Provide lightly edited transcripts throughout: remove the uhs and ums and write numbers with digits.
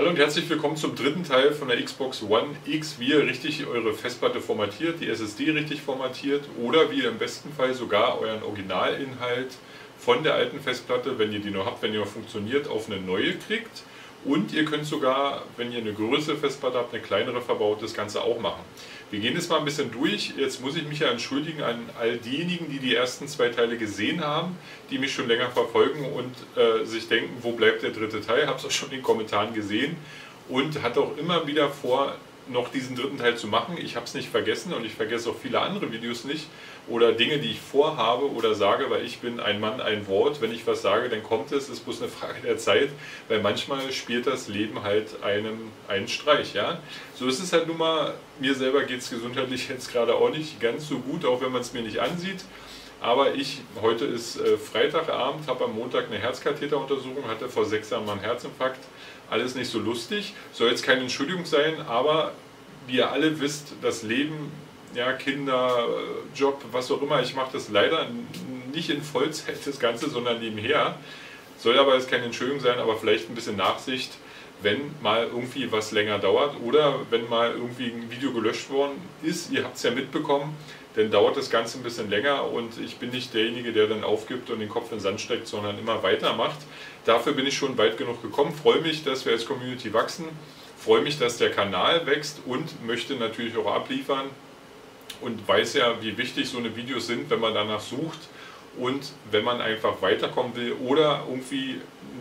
Hallo und herzlich willkommen zum dritten Teil von der Xbox One X, wie ihr richtig eure Festplatte formatiert, die SSD richtig formatiert oder wie ihr im besten Fall sogar euren Originalinhalt von der alten Festplatte, wenn ihr die noch habt, wenn die noch funktioniert, auf eine neue kriegt. Und ihr könnt sogar, wenn ihr eine größere Festplatte habt, eine kleinere verbaut, das Ganze auch machen. Wir gehen jetzt mal ein bisschen durch. Jetzt muss ich mich ja entschuldigen an all diejenigen, die die ersten zwei Teile gesehen haben, die mich schon länger verfolgen und sich denken, wo bleibt der dritte Teil? Ich habe es auch schon in den Kommentaren gesehen und hatte auch immer wieder vor, noch diesen dritten Teil zu machen. Ich habe es nicht vergessen und ich vergesse auch viele andere Videos nicht oder Dinge, die ich vorhabe oder sage, weil ich bin ein Mann, ein Wort. Wenn ich was sage, dann kommt es. Es ist bloß eine Frage der Zeit, weil manchmal spielt das Leben halt einem einen Streich. Ja? So ist es halt nun mal. Mir selber geht es gesundheitlich jetzt gerade auch nicht ganz so gut, auch wenn man es mir nicht ansieht. Aber heute ist Freitagabend, habe am Montag eine Herzkatheteruntersuchung, hatte vor 6 Jahren mal einen Herzinfarkt. Alles nicht so lustig, soll jetzt keine Entschuldigung sein, aber wie ihr alle wisst, das Leben, ja, Kinder, Job, was auch immer, ich mache das leider nicht in Vollzeit das Ganze, sondern nebenher. Soll aber jetzt keine Entschuldigung sein, aber vielleicht ein bisschen Nachsicht, wenn mal irgendwie was länger dauert oder wenn mal irgendwie ein Video gelöscht worden ist, ihr habt es ja mitbekommen, dann dauert das Ganze ein bisschen länger und ich bin nicht derjenige, der dann aufgibt und den Kopf in den Sand steckt, sondern immer weitermacht. Dafür bin ich schon weit genug gekommen, freue mich, dass wir als Community wachsen, freue mich, dass der Kanal wächst und möchte natürlich auch abliefern und weiß ja, wie wichtig so eine Videos sind, wenn man danach sucht und wenn man einfach weiterkommen will oder irgendwie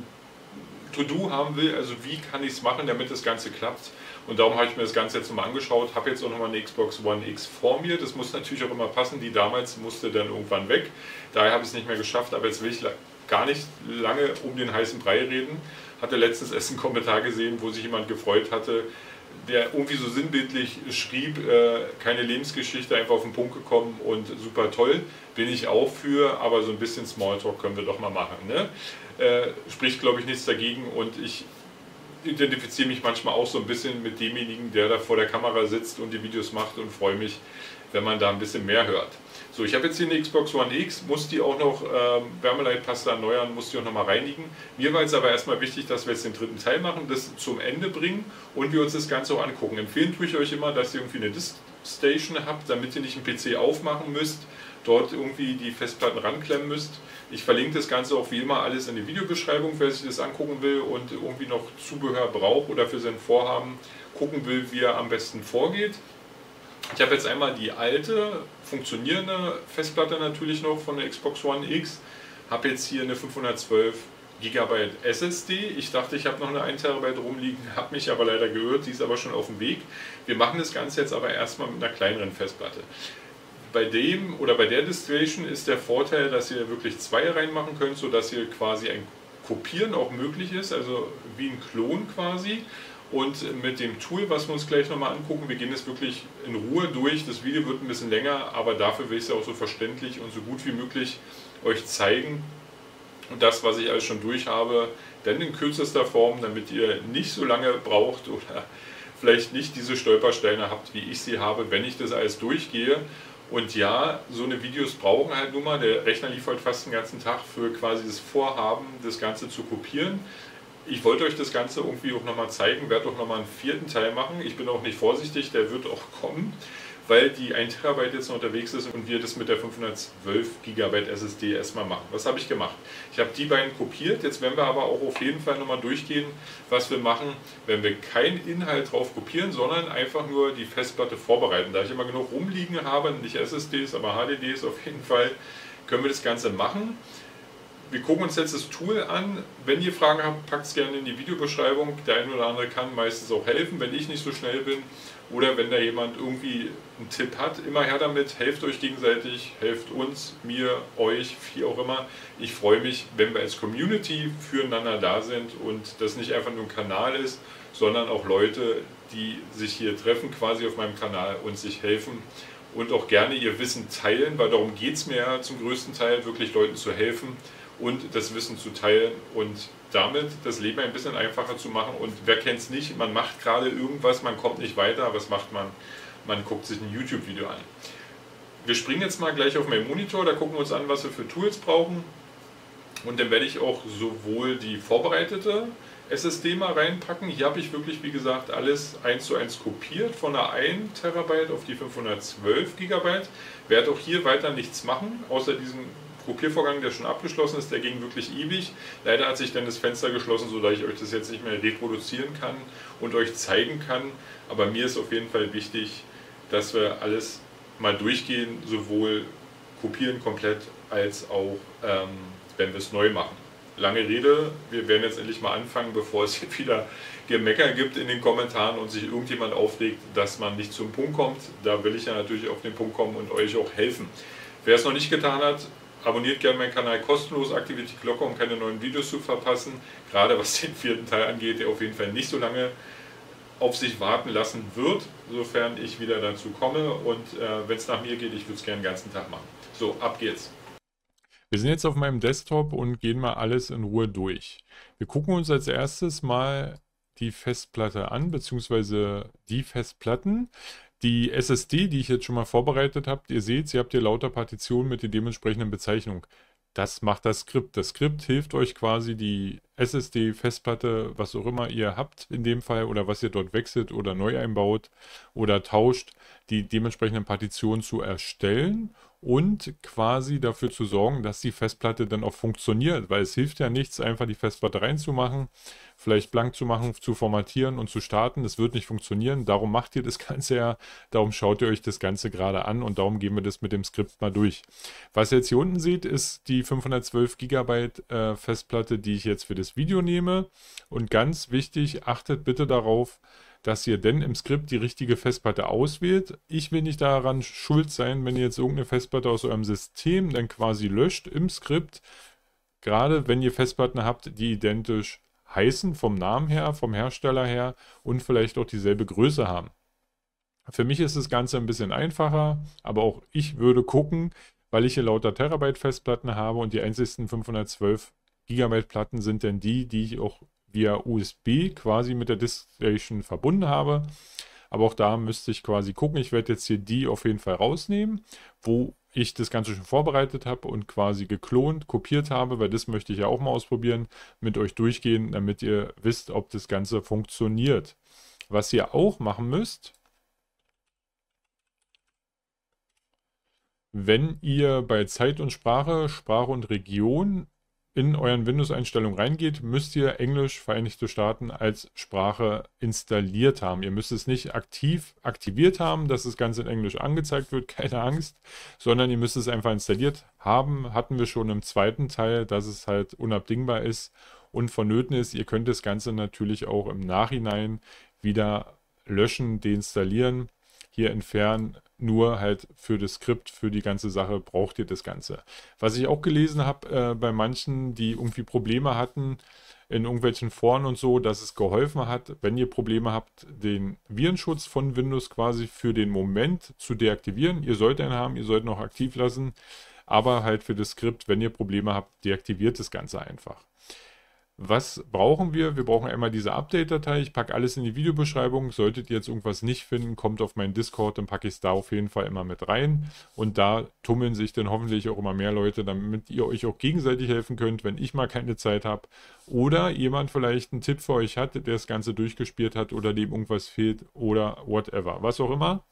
To-Do haben will, also wie kann ich es machen, damit das Ganze klappt. Und darum habe ich mir das Ganze jetzt nochmal angeschaut, habe jetzt auch nochmal eine Xbox One X vor mir, das muss natürlich auch immer passen, die damals musste dann irgendwann weg, daher habe ich es nicht mehr geschafft, aber jetzt will ich gar nicht lange um den heißen Brei reden. Hatte letztens erst einen Kommentar gesehen, wo sich jemand gefreut hatte, der irgendwie so sinnbildlich schrieb, keine Lebensgeschichte, einfach auf den Punkt gekommen und super toll, bin ich auch für, aber so ein bisschen Smalltalk können wir doch mal machen. Ne? Spricht, glaube ich, nichts dagegen und ich identifiziere mich manchmal auch so ein bisschen mit demjenigen, der da vor der Kamera sitzt und die Videos macht und freue mich, wenn man da ein bisschen mehr hört. So, ich habe jetzt hier eine Xbox One X, muss die auch noch Wärmeleitpaste erneuern, muss die auch noch mal reinigen. Mir war jetzt aber erstmal wichtig, dass wir jetzt den dritten Teil machen, das zum Ende bringen und wir uns das Ganze auch angucken. Empfehlen tue ich euch immer, dass ihr irgendwie eine Diskstation habt, damit ihr nicht einen PC aufmachen müsst, dort irgendwie die Festplatten ranklemmen müsst. Ich verlinke das Ganze auch wie immer alles in die Videobeschreibung, wer sich das angucken will und irgendwie noch Zubehör braucht oder für sein Vorhaben gucken will, wie er am besten vorgeht. Ich habe jetzt einmal die alte, funktionierende Festplatte natürlich noch von der Xbox One X. Habe jetzt hier eine 512 GB SSD. Ich dachte, ich habe noch eine 1 TB rumliegen, habe mich aber leider geirrt, die ist aber schon auf dem Weg. Wir machen das Ganze jetzt aber erstmal mit einer kleineren Festplatte. Bei dem oder bei der Distation ist der Vorteil, dass ihr wirklich zwei reinmachen könnt, sodass ihr quasi ein Kopieren auch möglich ist, also wie ein Klon quasi. Und mit dem Tool, was wir uns gleich nochmal angucken, wir gehen es wirklich in Ruhe durch. Das Video wird ein bisschen länger, aber dafür will ich es ja auch so verständlich und so gut wie möglich euch zeigen. Und das, was ich alles schon durch habe, dann in kürzester Form, damit ihr nicht so lange braucht oder vielleicht nicht diese Stolpersteine habt, wie ich sie habe, wenn ich das alles durchgehe. Und ja, so eine Videos brauchen halt nun mal, der Rechner lief halt fast den ganzen Tag für quasi das Vorhaben, das Ganze zu kopieren. Ich wollte euch das Ganze irgendwie auch nochmal zeigen, werde auch nochmal einen vierten Teil machen. Ich bin auch nicht vorsichtig, der wird auch kommen, weil die 1 TB jetzt noch unterwegs ist und wir das mit der 512 GB SSD erstmal machen. Was habe ich gemacht? Ich habe die beiden kopiert, jetzt werden wir aber auch auf jeden Fall nochmal durchgehen, was wir machen, wenn wir keinen Inhalt drauf kopieren, sondern einfach nur die Festplatte vorbereiten. Da ich immer genug rumliegen habe, nicht SSDs, aber HDDs auf jeden Fall, können wir das Ganze machen. Wir gucken uns jetzt das Tool an. Wenn ihr Fragen habt, packt es gerne in die Videobeschreibung. Der eine oder andere kann meistens auch helfen, wenn ich nicht so schnell bin. Oder wenn da jemand irgendwie einen Tipp hat, immer her damit. Helft euch gegenseitig, helft uns, mir, euch, wie auch immer. Ich freue mich, wenn wir als Community füreinander da sind und das nicht einfach nur ein Kanal ist, sondern auch Leute, die sich hier treffen, quasi auf meinem Kanal und sich helfen. Und auch gerne ihr Wissen teilen, weil darum geht es mir ja zum größten Teil, wirklich Leuten zu helfen und das Wissen zu teilen und damit das Leben ein bisschen einfacher zu machen. Und wer kennt es nicht, man macht gerade irgendwas, man kommt nicht weiter, was macht man? Man guckt sich ein YouTube-Video an. Wir springen jetzt mal gleich auf meinen Monitor, da gucken wir uns an, was wir für Tools brauchen. Und dann werde ich auch sowohl die vorbereitete SSD mal reinpacken. Hier habe ich wirklich, wie gesagt, alles 1:1 kopiert, von einer 1 Terabyte auf die 512 Gigabyte. Werde auch hier weiter nichts machen, außer diesem Kopiervorgang, der schon abgeschlossen ist. Der ging wirklich ewig. Leider hat sich dann das Fenster geschlossen, sodass ich euch das jetzt nicht mehr reproduzieren kann und euch zeigen kann. Aber mir ist auf jeden Fall wichtig, dass wir alles mal durchgehen, sowohl kopieren komplett, als auch wenn wir es neu machen. Lange Rede, wir werden jetzt endlich mal anfangen, bevor es hier wieder Gemecker gibt in den Kommentaren und sich irgendjemand aufregt, dass man nicht zum Punkt kommt. Da will ich ja natürlich auf den Punkt kommen und euch auch helfen. Wer es noch nicht getan hat, abonniert gerne meinen Kanal kostenlos, aktiviert die Glocke, um keine neuen Videos zu verpassen. Gerade was den 4. Teil angeht, der auf jeden Fall nicht so lange auf sich warten lassen wird, sofern ich wieder dazu komme. Und wenn es nach mir geht, ich würde es gerne den ganzen Tag machen. So, ab geht's. Wir sind jetzt auf meinem Desktop und gehen mal alles in Ruhe durch. Wir gucken uns als erstes mal die Festplatte an, beziehungsweise die Festplatten. Die SSD, die ich jetzt schon mal vorbereitet habe, ihr seht, ihr habt hier lauter Partitionen mit der dementsprechenden Bezeichnung. Das macht das Skript. Das Skript hilft euch quasi die SSD-Festplatte, was auch immer ihr habt in dem Fall oder was ihr dort wechselt oder neu einbaut oder tauscht, die dementsprechenden Partitionen zu erstellen und quasi dafür zu sorgen, dass die Festplatte dann auch funktioniert, weil es hilft ja nichts, einfach die Festplatte reinzumachen, vielleicht blank zu machen, zu formatieren und zu starten. Das wird nicht funktionieren, darum macht ihr das Ganze ja, darum schaut ihr euch das Ganze gerade an und darum gehen wir das mit dem Skript mal durch. Was ihr jetzt hier unten seht, ist die 512 GB Festplatte, die ich jetzt für das Video nehme und ganz wichtig, achtet bitte darauf, dass ihr denn im Skript die richtige Festplatte auswählt. Ich will nicht daran schuld sein, wenn ihr jetzt irgendeine Festplatte aus eurem System dann quasi löscht im Skript. Gerade wenn ihr Festplatten habt, die identisch heißen, vom Namen her, vom Hersteller her und vielleicht auch dieselbe Größe haben. Für mich ist das Ganze ein bisschen einfacher, aber auch ich würde gucken, weil ich hier lauter Terabyte Festplatten habe und die einzigsten 512 GB Platten sind denn die ich auch via USB quasi mit der DiskStation verbunden habe. Aber auch da müsste ich quasi gucken. Ich werde jetzt hier die auf jeden Fall rausnehmen, wo ich das Ganze schon vorbereitet habe und quasi geklont, kopiert habe, weil das möchte ich ja auch mal ausprobieren, mit euch durchgehen, damit ihr wisst, ob das Ganze funktioniert. Was ihr auch machen müsst, wenn ihr bei Zeit und Sprache, Sprache und Region in euren Windows-Einstellungen reingeht, müsst ihr Englisch Vereinigte Staaten als Sprache installiert haben. Ihr müsst es nicht aktiv aktiviert haben, dass das Ganze in Englisch angezeigt wird, keine Angst, sondern ihr müsst es einfach installiert haben. Hatten wir schon im 2. Teil, dass es halt unabdingbar ist und vonnöten ist. Ihr könnt das Ganze natürlich auch im Nachhinein wieder löschen, deinstallieren, hier entfernen. Nur halt für das Skript, für die ganze Sache braucht ihr das Ganze. Was ich auch gelesen habe bei manchen, die irgendwie Probleme hatten in irgendwelchen Foren und so, dass es geholfen hat, wenn ihr Probleme habt, den Virenschutz von Windows quasi für den Moment zu deaktivieren. Ihr sollt einen haben, ihr sollt ihn auch aktiv lassen, aber halt für das Skript, wenn ihr Probleme habt, deaktiviert das Ganze einfach. Was brauchen wir? Wir brauchen einmal diese Update-Datei. Ich packe alles in die Videobeschreibung. Solltet ihr jetzt irgendwas nicht finden, kommt auf meinen Discord, dann packe ich es da auf jeden Fall immer mit rein. Und da tummeln sich dann hoffentlich auch immer mehr Leute, damit ihr euch auch gegenseitig helfen könnt, wenn ich mal keine Zeit habe. Oder jemand vielleicht einen Tipp für euch hat, der das Ganze durchgespielt hat oder dem irgendwas fehlt oder whatever. Was auch immer.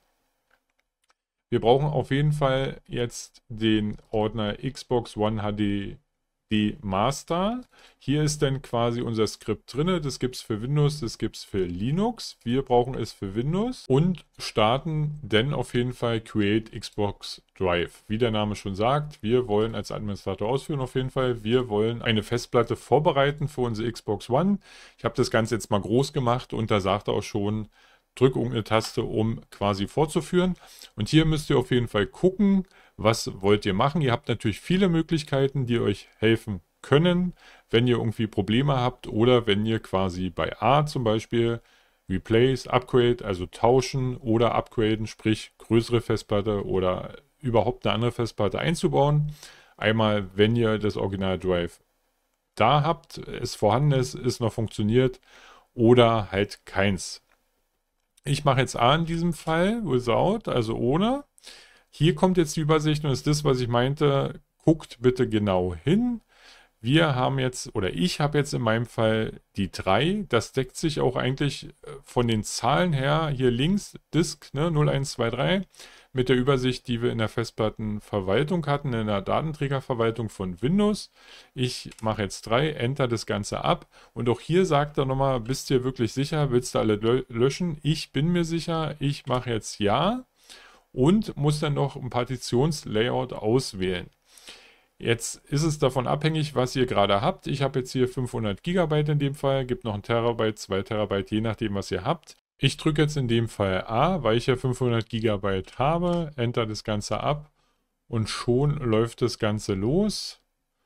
Wir brauchen auf jeden Fall jetzt den Ordner Xbox One HD Master. Hier ist dann quasi unser Skript drin. Das gibt es für Windows, das gibt es für Linux. Wir brauchen es für Windows und starten dann auf jeden Fall Create Xbox Drive. Wie der Name schon sagt, wir wollen als Administrator ausführen auf jeden Fall. Wir wollen eine Festplatte vorbereiten für unsere Xbox One. Ich habe das Ganze jetzt mal groß gemacht und da sagt er auch schon, drück irgendeine Taste, um quasi fortzuführen. Und hier müsst ihr auf jeden Fall gucken, was wollt ihr machen. Ihr habt natürlich viele Möglichkeiten, die euch helfen können, wenn ihr irgendwie Probleme habt oder wenn ihr quasi bei A zum Beispiel Replace, Upgrade, also tauschen oder upgraden, sprich größere Festplatte oder überhaupt eine andere Festplatte einzubauen. Einmal, wenn ihr das Original Drive da habt, es vorhanden ist, es noch funktioniert oder halt keins. Ich mache jetzt A in diesem Fall, without, also ohne. Hier kommt jetzt die Übersicht und ist das, was ich meinte. Guckt bitte genau hin. Wir haben jetzt, oder ich habe jetzt in meinem Fall die 3. Das deckt sich auch eigentlich von den Zahlen her. Hier links Disk, ne, 0123 mit der Übersicht, die wir in der Festplattenverwaltung hatten, in der Datenträgerverwaltung von Windows. Ich mache jetzt 3, Enter das Ganze ab. Und auch hier sagt er nochmal, bist du dir wirklich sicher? Willst du alle löschen? Ich bin mir sicher. Ich mache jetzt Ja und muss dann noch ein Partitionslayout auswählen. Jetzt ist es davon abhängig, was ihr gerade habt. Ich habe jetzt hier 500 Gigabyte in dem Fall, gibt noch ein Terabyte, 2 Terabyte, je nachdem, was ihr habt. Ich drücke jetzt in dem Fall A, weil ich ja 500 Gigabyte habe, Enter das Ganze ab und schon läuft das Ganze los.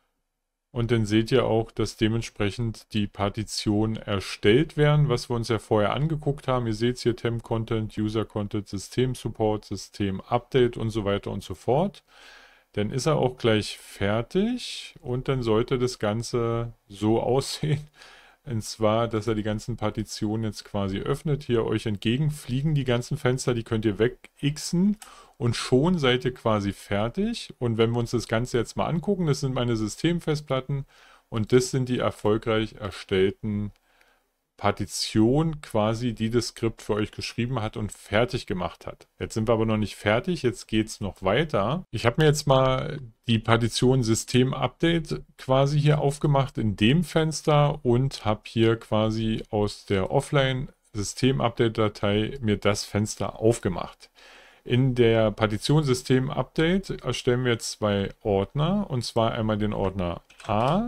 Und dann seht ihr auch, dass dementsprechend die Partitionen erstellt werden, was wir uns ja vorher angeguckt haben. Ihr seht hier Temp Content, User Content, System Support, System Update und so weiter und so fort. Dann ist er auch gleich fertig und dann sollte das Ganze so aussehen. Und zwar, dass er die ganzen Partitionen jetzt quasi öffnet. Hier euch entgegen fliegen die ganzen Fenster, die könnt ihr wegixen und schon seid ihr quasi fertig. Und wenn wir uns das Ganze jetzt mal angucken, das sind meine Systemfestplatten und das sind die erfolgreich erstellten Partition quasi, die das Skript für euch geschrieben hat und fertig gemacht hat. Jetzt sind wir aber noch nicht fertig, jetzt geht es noch weiter. Ich habe mir jetzt mal die Partition System Update quasi hier aufgemacht in dem Fenster und habe hier quasi aus der Offline System Update Datei mir das Fenster aufgemacht. In der Partition System Update erstellen wir jetzt 2 Ordner und zwar einmal den Ordner A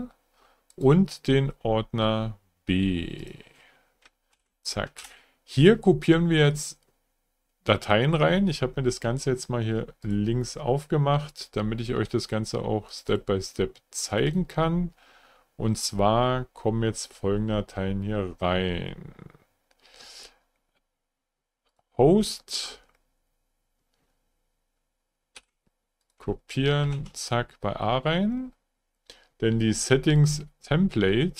und den Ordner B. Zack. Hier kopieren wir jetzt Dateien rein. Ich habe mir das Ganze jetzt mal hier links aufgemacht, damit ich euch das Ganze auch Step by Step zeigen kann. Und zwar kommen jetzt folgende Dateien hier rein. Host. Kopieren, zack, bei A rein. Denn die Settings Template,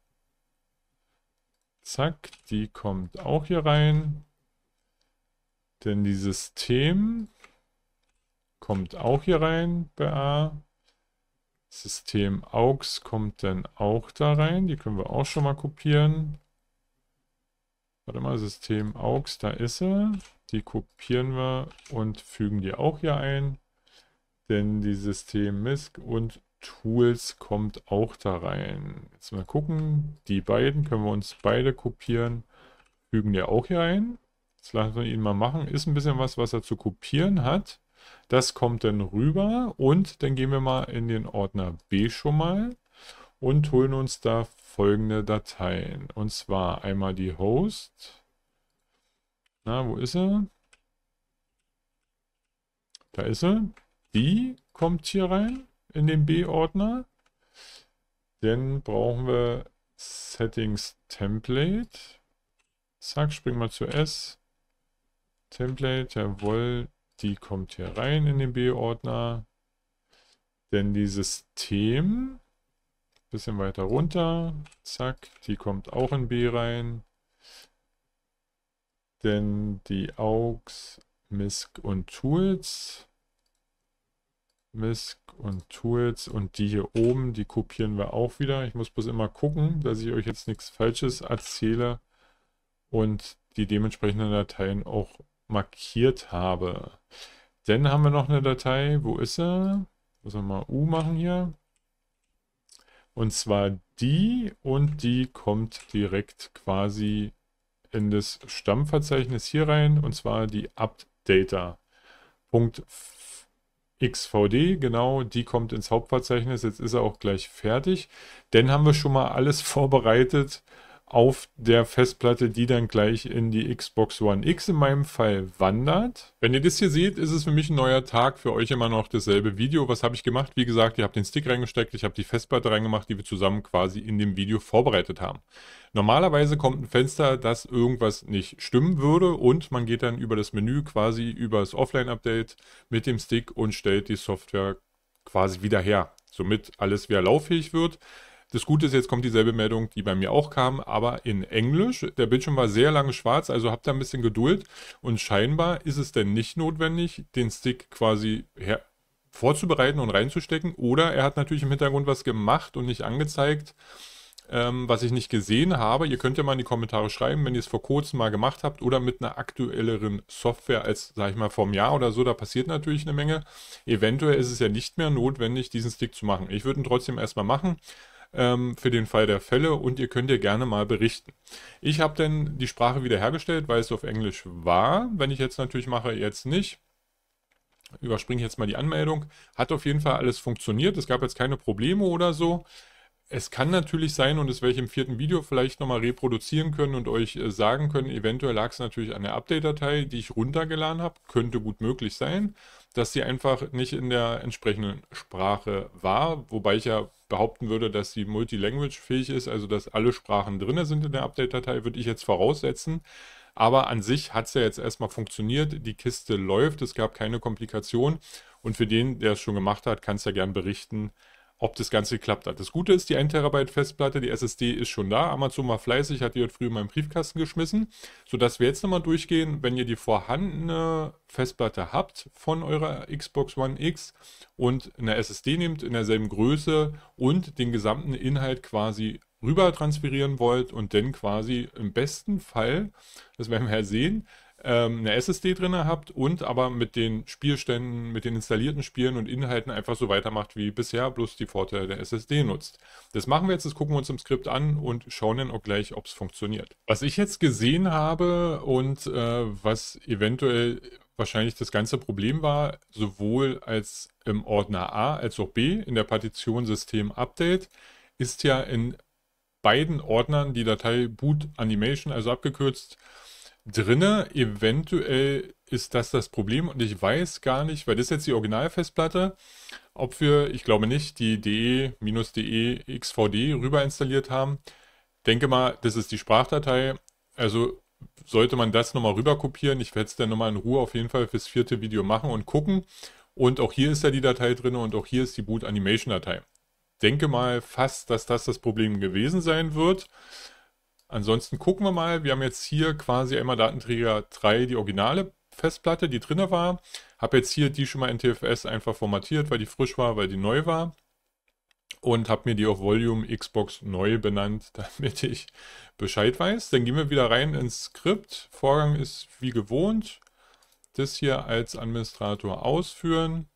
zack, die kommt auch hier rein. Denn die System kommt auch hier rein bei A. System AUX kommt dann auch da rein. Die können wir auch schon mal kopieren. Warte mal, System AUX, da ist sie. Die kopieren wir und fügen die auch hier ein. Denn die System MISC und Tools kommt auch da rein. Jetzt mal gucken. Die beiden können wir uns beide kopieren. Fügen die auch hier ein. Jetzt lassen wir ihn mal machen. Ist ein bisschen was er zu kopieren hat. Das kommt dann rüber. Und dann gehen wir mal in den Ordner B schon mal. Und holen uns da folgende Dateien. Und zwar einmal die Host. Na, wo ist sie? Da ist sie. Die kommt hier rein in den B-Ordner. Dann brauchen wir Settings Template. Zack, springen wir zu S. Template, jawohl, die kommt hier rein in den B-Ordner. Dann die System. Bisschen weiter runter. Zack, die kommt auch in B rein. Dann die AUX, MISC und Tools. MISC und Tools und die hier oben, die kopieren wir auch wieder. Ich muss bloß immer gucken, dass ich euch jetzt nichts Falsches erzähle und die dementsprechenden Dateien auch markiert habe. Dann haben wir noch eine Datei, wo ist sie? Muss man mal U machen hier. Und zwar die und die kommt direkt quasi in das Stammverzeichnis hier rein und zwar die Updata.xvd, genau, die kommt ins Hauptverzeichnis. Jetzt ist er auch gleich fertig. Dann haben wir schon mal alles vorbereitet auf der Festplatte, die dann gleich in die Xbox One X in meinem Fall wandert. Wenn ihr das hier seht, ist es für mich ein neuer Tag, für euch immer noch dasselbe Video. Was habe ich gemacht? Wie gesagt, ihr habt den Stick reingesteckt, ich habe die Festplatte reingemacht, die wir zusammen quasi in dem Video vorbereitet haben. Normalerweise kommt ein Fenster, dass irgendwas nicht stimmen würde und man geht dann über das Menü quasi über das Offline-Update mit dem Stick und stellt die Software quasi wieder her, somit alles wieder lauffähig wird. Das Gute ist, jetzt kommt dieselbe Meldung, die bei mir auch kam, aber in Englisch. Der Bildschirm war sehr lange schwarz, also habt da ein bisschen Geduld. Und scheinbar ist es denn nicht notwendig, den Stick quasi vorzubereiten und reinzustecken. Oder er hat natürlich im Hintergrund was gemacht und nicht angezeigt, was ich nicht gesehen habe. Ihr könnt ja mal in die Kommentare schreiben, wenn ihr es vor kurzem mal gemacht habt oder mit einer aktuelleren Software als, sag ich mal, vom Jahr oder so. Da passiert natürlich eine Menge. Eventuell ist es ja nicht mehr notwendig, diesen Stick zu machen. Ich würde ihn trotzdem erstmal machen, für den Fall der Fälle, und ihr könnt ja gerne mal berichten. Ich habe dann die Sprache wiederhergestellt, weil es auf Englisch war. Wenn ich jetzt natürlich mache, jetzt nicht. Überspringe ich jetzt mal die Anmeldung. Hat auf jeden Fall alles funktioniert. Es gab jetzt keine Probleme oder so. Es kann natürlich sein, und das werde ich im 4. Video vielleicht nochmal reproduzieren können und euch sagen können, eventuell lag es natürlich an der Update-Datei, die ich runtergeladen habe. Könnte gut möglich sein, dass sie einfach nicht in der entsprechenden Sprache war. Wobei ich ja behaupten würde, dass sie multilanguage-fähig ist, also dass alle Sprachen drin sind in der Update-Datei, würde ich jetzt voraussetzen. Aber an sich hat es ja jetzt erstmal funktioniert. Die Kiste läuft, es gab keine Komplikation. Und für den, der es schon gemacht hat, kann es ja gern berichten, ob das Ganze geklappt hat. Das Gute ist, die 1 TB Festplatte, die SSD ist schon da. Amazon war fleißig, hat die heute früh in meinen Briefkasten geschmissen, sodass wir jetzt nochmal durchgehen, wenn ihr die vorhandene Festplatte habt von eurer Xbox One X und eine SSD nehmt in derselben Größe und den gesamten Inhalt quasi rüber transferieren wollt und dann quasi im besten Fall, das werden wir ja sehen, eine SSD drin habt und aber mit den Spielständen, mit den installierten Spielen und Inhalten einfach so weitermacht wie bisher, bloß die Vorteile der SSD nutzt. Das machen wir jetzt, das gucken wir uns im Skript an und schauen dann auch gleich, ob es funktioniert. Was ich jetzt gesehen habe und was eventuell wahrscheinlich das ganze Problem war, sowohl als im Ordner A als auch B in der Partition System Update, ist ja in beiden Ordnern die Datei Boot Animation, also abgekürzt, drinne. Eventuell ist das Problem und ich weiß gar nicht, weil das ist jetzt die Originalfestplatte, ob wir, ich glaube nicht, die DE-DE XVD rüber installiert haben. Denke mal, das ist die Sprachdatei, also sollte man das nochmal rüber kopieren. Ich werde es dann nochmal in Ruhe auf jeden Fall fürs 4. Video machen und gucken. Und auch hier ist ja die Datei drin und auch hier ist die Boot Animation Datei. Denke mal fast, dass das Problem gewesen sein wird. Ansonsten gucken wir mal. Wir haben jetzt hier quasi einmal Datenträger 3, die originale Festplatte, die drin war. Habe jetzt hier die schon mal in NTFS einfach formatiert, weil die frisch war, weil die neu war. Und habe mir die auf Volume Xbox neu benannt, damit ich Bescheid weiß. Dann gehen wir wieder rein ins Skript. Vorgang ist wie gewohnt. Das hier als Administrator ausführen.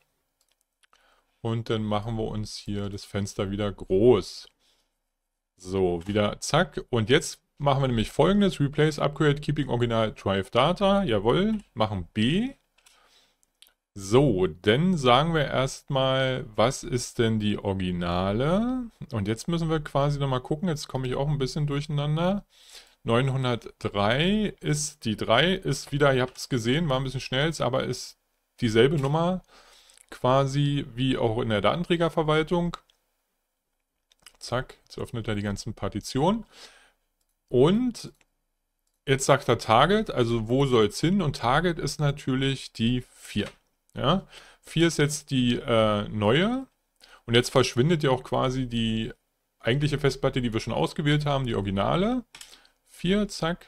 Und dann machen wir uns hier das Fenster wieder groß. So, wieder zack. Und jetzt machen wir nämlich Folgendes. Replace, Upgrade, Keeping Original Drive Data. Jawohl. Machen B. So, dann sagen wir erstmal, was ist denn die Originale? Und jetzt müssen wir quasi nochmal gucken. Jetzt komme ich auch ein bisschen durcheinander. 903 ist die 3, ist wieder, ihr habt es gesehen, war ein bisschen schnell, aber ist dieselbe Nummer quasi wie auch in der Datenträgerverwaltung. Zack, jetzt öffnet er die ganzen Partitionen. Und jetzt sagt er Target, also wo soll es hin? Und Target ist natürlich die 4. Ja? 4 ist jetzt die neue. Und jetzt verschwindet ja auch quasi die eigentliche Festplatte, die wir schon ausgewählt haben, die originale. 4, zack.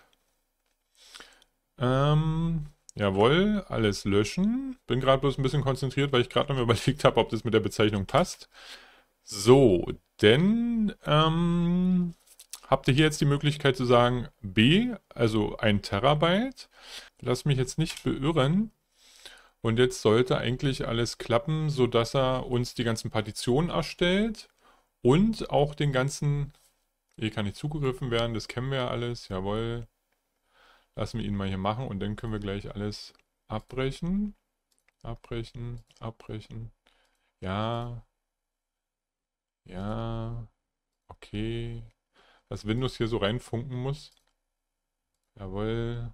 Jawohl, alles löschen. Bin gerade bloß ein bisschen konzentriert, weil ich gerade noch mal überlegt habe, ob das mit der Bezeichnung passt. So, denn habt ihr hier jetzt die Möglichkeit zu sagen B, also 1 Terabyte. Lass mich jetzt nicht beirren. Und jetzt sollte eigentlich alles klappen, sodass er uns die ganzen Partitionen erstellt und auch den ganzen, hier kann nicht zugegriffen werden, das kennen wir ja alles, jawohl. Lassen wir ihn mal hier machen und dann können wir gleich alles abbrechen. Abbrechen, abbrechen. Ja. Ja. Okay. Was Windows hier so reinfunken muss. Jawohl.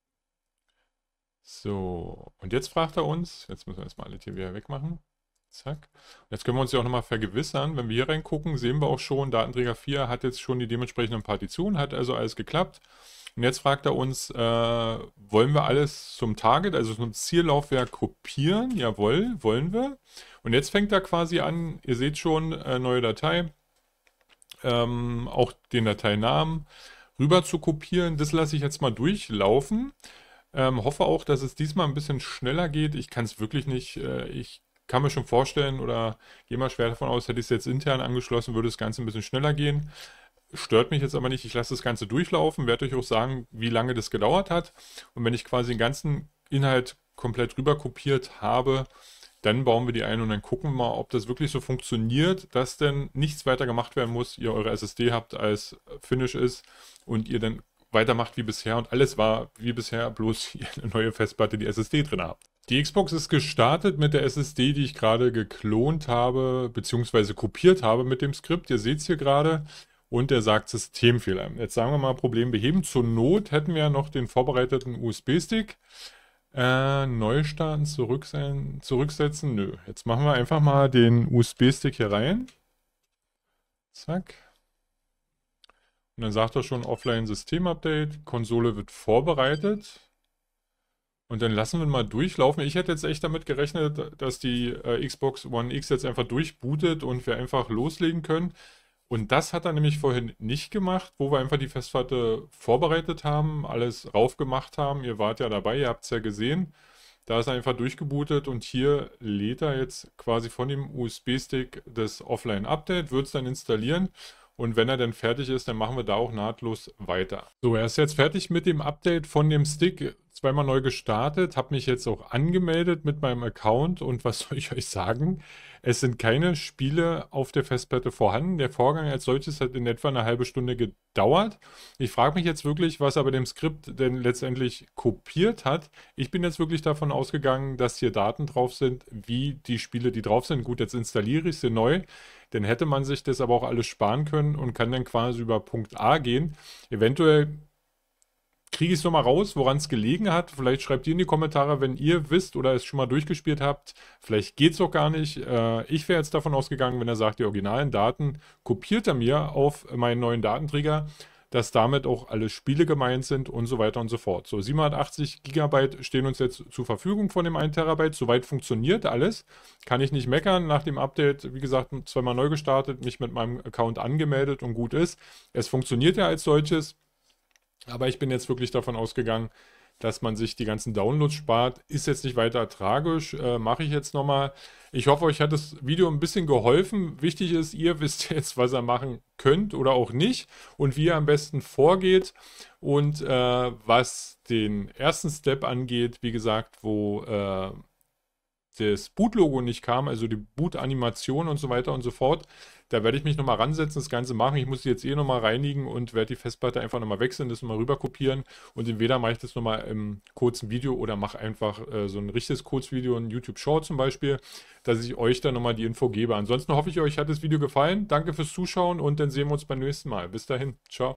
So. Und jetzt fragt er uns, jetzt müssen wir erstmal alle hier wieder wegmachen. Zack. Und jetzt können wir uns ja auch nochmal vergewissern. Wenn wir hier reingucken, sehen wir auch schon, Datenträger 4 hat jetzt schon die dementsprechenden Partitionen, hat also alles geklappt. Und jetzt fragt er uns, wollen wir alles zum Target, also zum Ziellaufwerk kopieren? Jawohl, wollen wir. Und jetzt fängt er quasi an, ihr seht schon, neue Datei, auch den Dateinamen rüber zu kopieren. Das lasse ich jetzt mal durchlaufen. Hoffe auch, dass es diesmal ein bisschen schneller geht. Ich kann es wirklich nicht, ich kann mir schon vorstellen oder gehe mal schwer davon aus, hätte ich es jetzt intern angeschlossen, würde das Ganze ein bisschen schneller gehen. Stört mich jetzt aber nicht. Ich lasse das Ganze durchlaufen, werde euch auch sagen, wie lange das gedauert hat. Und wenn ich quasi den ganzen Inhalt komplett rüber kopiert habe, dann bauen wir die ein und dann gucken wir mal, ob das wirklich so funktioniert, dass denn nichts weiter gemacht werden muss, ihr eure SSD habt als Finish ist und ihr dann weitermacht wie bisher und alles war wie bisher, bloß ihr eine neue Festplatte, die SSD drin habt. Die Xbox ist gestartet mit der SSD, die ich gerade geklont habe, beziehungsweise kopiert habe mit dem Skript. Ihr seht es hier gerade. Und er sagt Systemfehler. Jetzt sagen wir mal Problem beheben. Zur Not hätten wir ja noch den vorbereiteten USB-Stick. Neu starten, zurücksetzen. Nö. Jetzt machen wir einfach mal den USB-Stick hier rein. Zack. Und dann sagt er schon Offline-System-Update. Konsole wird vorbereitet. Und dann lassen wir mal durchlaufen. Ich hätte jetzt echt damit gerechnet, dass die Xbox One X jetzt einfach durchbootet und wir einfach loslegen können. Und das hat er nämlich vorhin nicht gemacht, wo wir einfach die Festplatte vorbereitet haben, alles raufgemacht haben. Ihr wart ja dabei, ihr habt es ja gesehen. Da ist er einfach durchgebootet und hier lädt er jetzt quasi von dem USB-Stick das Offline-Update, wird es dann installieren. Und wenn er dann fertig ist, dann machen wir da auch nahtlos weiter. So, er ist jetzt fertig mit dem Update von dem Stick. Zweimal neu gestartet, habe mich jetzt auch angemeldet mit meinem Account und was soll ich euch sagen? Es sind keine Spiele auf der Festplatte vorhanden. Der Vorgang als solches hat in etwa eine halbe Stunde gedauert. Ich frage mich jetzt wirklich, was er bei dem Skript denn letztendlich kopiert hat. Ich bin jetzt wirklich davon ausgegangen, dass hier Daten drauf sind, wie die Spiele, die drauf sind. Gut, jetzt installiere ich sie neu. Dann hätte man sich das aber auch alles sparen können und kann dann quasi über Punkt A gehen. Eventuell kriege ich es nochmal raus, woran es gelegen hat. Vielleicht schreibt ihr in die Kommentare, wenn ihr wisst oder es schon mal durchgespielt habt. Vielleicht geht es auch gar nicht. Ich wäre jetzt davon ausgegangen, wenn er sagt, die originalen Daten kopiert er mir auf meinen neuen Datenträger, dass damit auch alle Spiele gemeint sind und so weiter und so fort. So, 780 GB stehen uns jetzt zur Verfügung von dem 1 TB. Soweit funktioniert alles. Kann ich nicht meckern. Nach dem Update, wie gesagt, zweimal neu gestartet, mich mit meinem Account angemeldet und gut ist. Es funktioniert ja als solches. Aber ich bin jetzt wirklich davon ausgegangen, dass man sich die ganzen Downloads spart. Ist jetzt nicht weiter tragisch, mache ich jetzt nochmal. Ich hoffe, euch hat das Video ein bisschen geholfen. Wichtig ist, ihr wisst jetzt, was ihr machen könnt oder auch nicht und wie ihr am besten vorgeht. Und was den ersten Step angeht, wie gesagt, wo das Boot-Logo nicht kam, also die Boot-Animation und so weiter und so fort. Da werde ich mich nochmal ransetzen, das Ganze machen. Ich muss die jetzt nochmal reinigen und werde die Festplatte einfach nochmal wechseln, das nochmal rüber kopieren. Und entweder mache ich das nochmal im kurzen Video oder mache einfach so ein richtiges Kurzvideo, ein YouTube-Short zum Beispiel, dass ich euch dann nochmal die Info gebe. Ansonsten hoffe ich, euch hat das Video gefallen. Danke fürs Zuschauen und dann sehen wir uns beim nächsten Mal. Bis dahin. Ciao.